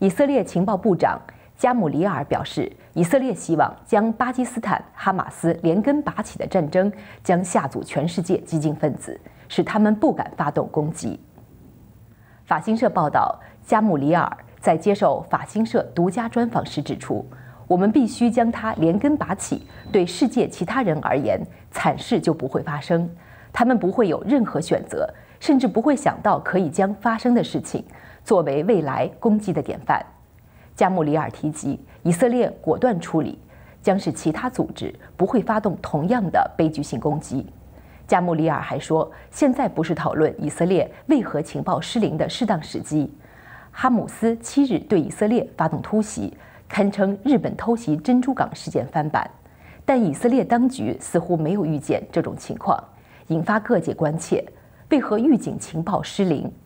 以色列情报部长加姆里尔表示，以色列希望将巴基斯坦哈马斯连根拔起的战争将吓阻全世界激进分子，使他们不敢发动攻击。法新社报道，加姆里尔在接受法新社独家专访时指出，我们必须将它连根拔起，对世界其他人而言，惨事就不会发生，他们不会有任何选择，甚至不会想到可以将发生的事情作为未来攻击的典范。加穆里尔提及，以色列果断处理，将使其他组织不会发动同样的悲剧性攻击。加穆里尔还说，现在不是讨论以色列为何情报失灵的适当时机。哈姆斯7日对以色列发动突袭，堪称日本偷袭珍珠港事件翻版，但以色列当局似乎没有预见这种情况，引发各界关切。为何预警情报失灵？